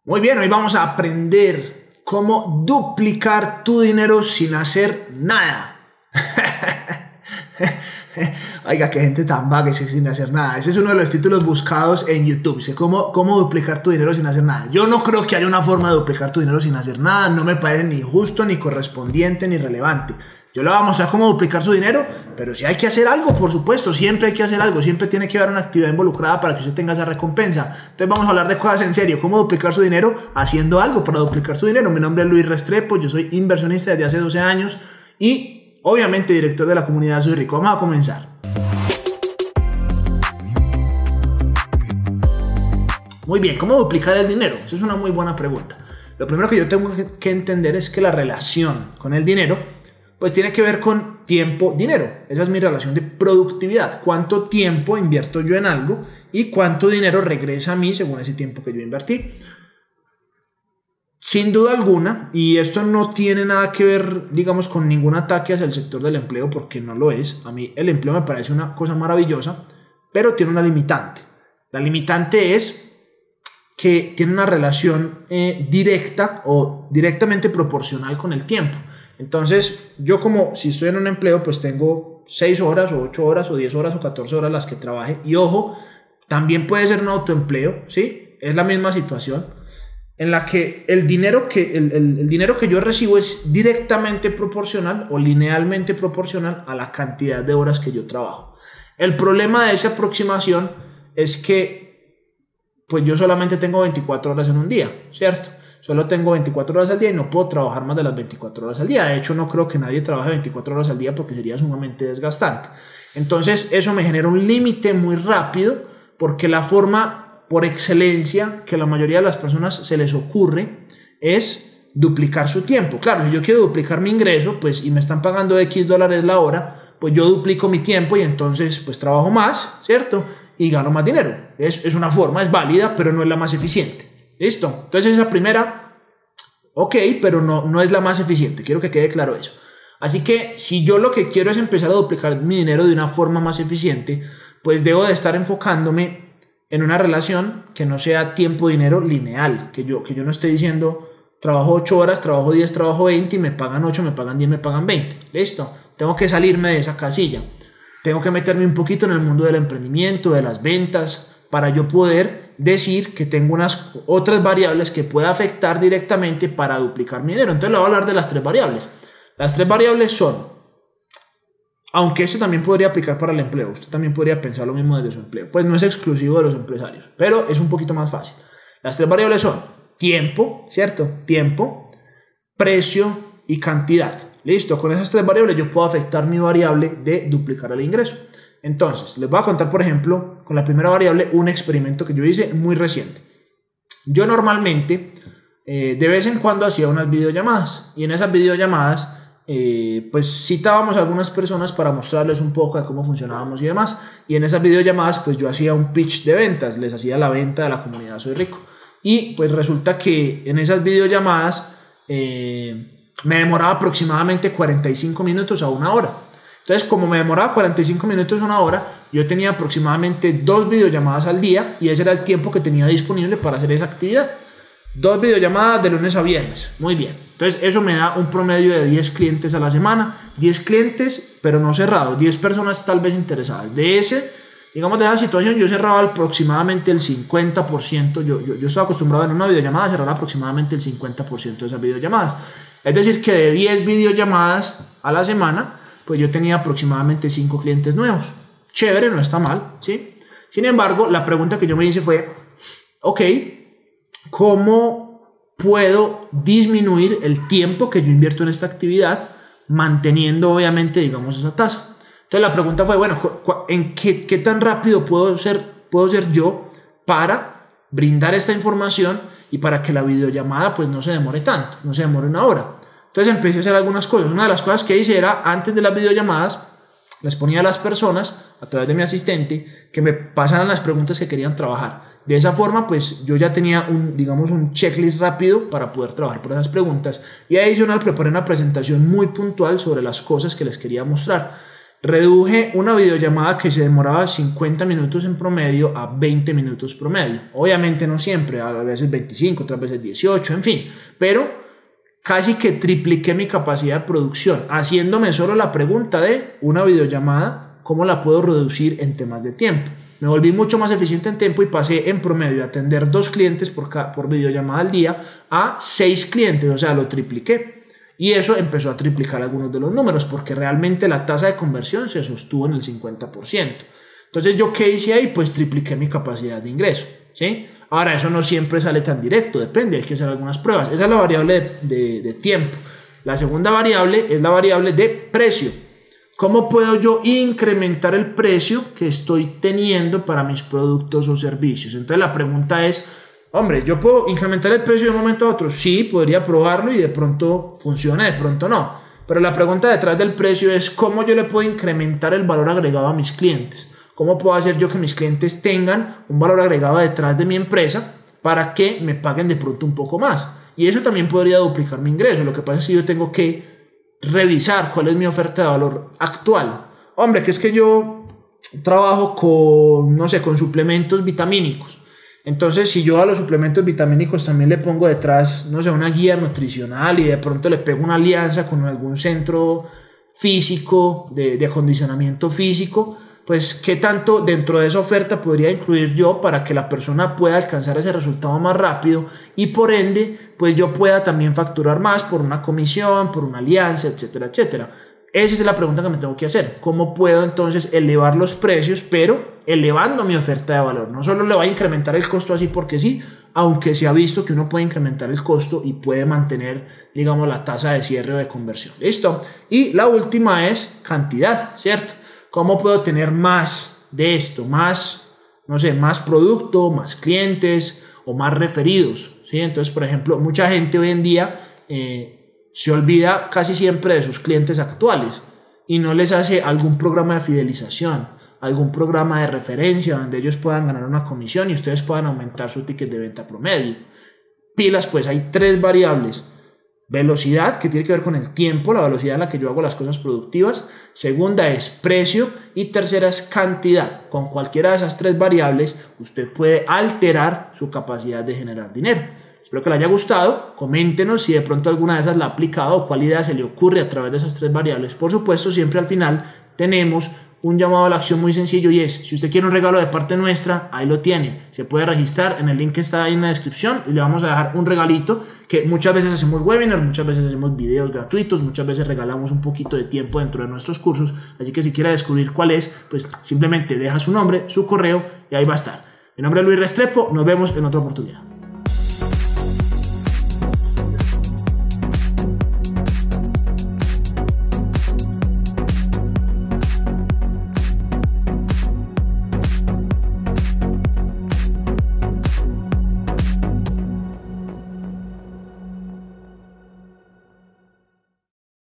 Muy bien, hoy vamos a aprender cómo duplicar tu dinero sin hacer nada. Oiga, qué gente tan vaga y sin hacer nada. Ese es uno de los títulos buscados en YouTube. Dice, ¿cómo duplicar tu dinero sin hacer nada? Yo no creo que haya una forma de duplicar tu dinero sin hacer nada. No me parece ni justo, ni correspondiente, ni relevante. Yo le voy a mostrar cómo duplicar su dinero, pero si hay que hacer algo, por supuesto, siempre hay que hacer algo, siempre tiene que haber una actividad involucrada para que usted tenga esa recompensa. Entonces vamos a hablar de cosas en serio, cómo duplicar su dinero haciendo algo para duplicar su dinero. Mi nombre es Luis Restrepo, yo soy inversionista desde hace 12 años y obviamente director de la comunidad Soy Rico. Vamos a comenzar. Muy bien, ¿cómo duplicar el dinero? Esa es una muy buena pregunta. Lo primero que yo tengo que entender es que la relación con el dinero pues tiene que ver con tiempo-dinero. Esa es mi relación de productividad. ¿Cuánto tiempo invierto yo en algo y cuánto dinero regresa a mí según ese tiempo que yo invertí? Sin duda alguna, y esto no tiene nada que ver, digamos, con ningún ataque hacia el sector del empleo, porque no lo es. A mí el empleo me parece una cosa maravillosa, pero tiene una limitante. La limitante es que tiene una relación directa o directamente proporcional con el tiempo. Entonces, yo como si estoy en un empleo, pues tengo 6 horas o 8 horas o 10 horas o 14 horas las que trabaje. Y ojo, también puede ser un autoempleo, ¿sí? Es la misma situación en la que el dinero que yo recibo es directamente proporcional o linealmente proporcional a la cantidad de horas que yo trabajo. El problema de esa aproximación es que pues yo solamente tengo 24 horas en un día, ¿cierto? Solo tengo 24 horas al día y no puedo trabajar más de las 24 horas al día. De hecho, no creo que nadie trabaje 24 horas al día porque sería sumamente desgastante. Entonces, eso me genera un límite muy rápido porque la forma por excelencia que la mayoría de las personas se les ocurre es duplicar su tiempo. Claro, si yo quiero duplicar mi ingreso pues, y me están pagando X dólares la hora, pues yo duplico mi tiempo y entonces pues trabajo más, ¿cierto? Y gano más dinero. Es una forma, es válida, pero no es la más eficiente. ¿Listo? Entonces esa primera, ok, pero no es la más eficiente. Quiero que quede claro eso. Así que si yo lo que quiero es empezar a duplicar mi dinero de una forma más eficiente, pues debo de estar enfocándome en una relación que no sea tiempo-dinero lineal. Que yo no esté diciendo, trabajo 8 horas, trabajo 10, trabajo 20 y me pagan 8, me pagan 10, me pagan 20. ¿Listo? Tengo que salirme de esa casilla. Tengo que meterme un poquito en el mundo del emprendimiento, de las ventas, para yo poder decir que tengo unas otras variables que pueda afectar directamente para duplicar mi dinero. Entonces le voy a hablar de las 3 variables. Las 3 variables son, aunque esto también podría aplicar para el empleo, usted también podría pensar lo mismo desde su empleo, pues no es exclusivo de los empresarios, pero es un poquito más fácil. Las 3 variables son tiempo, ¿cierto? Tiempo, precio y cantidad. Listo, con esas 3 variables yo puedo afectar mi variable de duplicar el ingreso. Entonces, les voy a contar, por ejemplo, con la primera variable, un experimento que yo hice muy reciente. Yo normalmente, de vez en cuando hacía unas videollamadas y en esas videollamadas, pues citábamos a algunas personas para mostrarles un poco de cómo funcionábamos y demás. Y en esas videollamadas, pues yo hacía un pitch de ventas, les hacía la venta de la comunidad Soy Rico. Y pues resulta que en esas videollamadas me demoraba aproximadamente 45 minutos a 1 hora. Entonces, como me demoraba 45 minutos a 1 hora, yo tenía aproximadamente 2 videollamadas al día y ese era el tiempo que tenía disponible para hacer esa actividad. 2 videollamadas de lunes a viernes. Muy bien. Entonces, eso me da un promedio de 10 clientes a la semana. 10 clientes, pero no cerrados. 10 personas tal vez interesadas. De digamos, de esa situación, yo cerraba aproximadamente el 50%. Yo estaba acostumbrado en una videollamada a cerrar aproximadamente el 50% de esas videollamadas. Es decir, que de 10 videollamadas a la semana, pues yo tenía aproximadamente 5 clientes nuevos. Chévere, no está mal, ¿sí? Sin embargo, la pregunta que yo me hice fue, ok, ¿cómo puedo disminuir el tiempo que yo invierto en esta actividad manteniendo, obviamente, digamos, esa tasa? Entonces la pregunta fue, bueno, ¿en qué tan rápido puedo ser yo para brindar esta información y para que la videollamada pues no se demore tanto, no se demore 1 hora? Entonces empecé a hacer algunas cosas. Una de las cosas que hice era, antes de las videollamadas, les ponía a las personas, a través de mi asistente, que me pasaran las preguntas que querían trabajar. De esa forma, pues yo ya tenía un checklist rápido para poder trabajar por esas preguntas. Y adicional, preparé una presentación muy puntual sobre las cosas que les quería mostrar. Reduje una videollamada que se demoraba 50 minutos en promedio a 20 minutos promedio. Obviamente no siempre, a veces 25, otras veces 18, en fin. Pero casi que tripliqué mi capacidad de producción, haciéndome solo la pregunta de una videollamada, ¿cómo la puedo reducir en temas de tiempo? Me volví mucho más eficiente en tiempo y pasé en promedio de atender 2 clientes por videollamada al día a 6 clientes, o sea, lo tripliqué. Y eso empezó a triplicar algunos de los números porque realmente la tasa de conversión se sostuvo en el 50%. Entonces, ¿yo qué hice ahí? Pues tripliqué mi capacidad de ingreso, ¿sí? Ahora, eso no siempre sale tan directo, depende, hay que hacer algunas pruebas. Esa es la variable de tiempo. La segunda variable es la variable de precio. ¿Cómo puedo yo incrementar el precio que estoy teniendo para mis productos o servicios? Entonces, la pregunta es, hombre, ¿yo puedo incrementar el precio de un momento a otro? Sí, podría probarlo y de pronto funciona, de pronto no. Pero la pregunta detrás del precio es ¿cómo yo le puedo incrementar el valor agregado a mis clientes? ¿Cómo puedo hacer yo que mis clientes tengan un valor agregado detrás de mi empresa para que me paguen de pronto un poco más? Y eso también podría duplicar mi ingreso. Lo que pasa es que yo tengo que revisar cuál es mi oferta de valor actual. Hombre, que es que yo trabajo con, no sé, con suplementos vitamínicos. Entonces, si yo a los suplementos vitamínicos también le pongo detrás, no sé, una guía nutricional y de pronto le pego una alianza con algún centro físico, de acondicionamiento físico, pues qué tanto dentro de esa oferta podría incluir yo para que la persona pueda alcanzar ese resultado más rápido y por ende, pues yo pueda también facturar más por una comisión, por una alianza, etcétera, etcétera. Esa es la pregunta que me tengo que hacer. ¿Cómo puedo entonces elevar los precios, pero elevando mi oferta de valor? No solo le va a incrementar el costo así porque sí, aunque se ha visto que uno puede incrementar el costo y puede mantener, digamos, la tasa de cierre o de conversión. ¿Listo? Y la última es cantidad, ¿cierto? ¿Cómo puedo tener más de esto? Más, no sé, más producto, más clientes o más referidos, ¿sí? Entonces, por ejemplo, mucha gente hoy en día se olvida casi siempre de sus clientes actuales y no les hace algún programa de fidelización, algún programa de referencia donde ellos puedan ganar una comisión y ustedes puedan aumentar su ticket de venta promedio. Pilas, pues hay 3 variables. Velocidad, que tiene que ver con el tiempo, la velocidad en la que yo hago las cosas productivas. Segunda es precio y tercera es cantidad. Con cualquiera de esas 3 variables usted puede alterar su capacidad de generar dinero. Espero que le haya gustado, coméntenos si de pronto alguna de esas la ha aplicado o cuál idea se le ocurre a través de esas 3 variables. Por supuesto, siempre al final tenemos un llamado a la acción muy sencillo y es, si usted quiere un regalo de parte nuestra, ahí lo tiene. Se puede registrar en el link que está ahí en la descripción y le vamos a dejar un regalito que muchas veces hacemos webinars, muchas veces hacemos videos gratuitos, muchas veces regalamos un poquito de tiempo dentro de nuestros cursos. Así que si quiere descubrir cuál es, pues simplemente deja su nombre, su correo y ahí va a estar. Mi nombre es Luis Restrepo, nos vemos en otra oportunidad.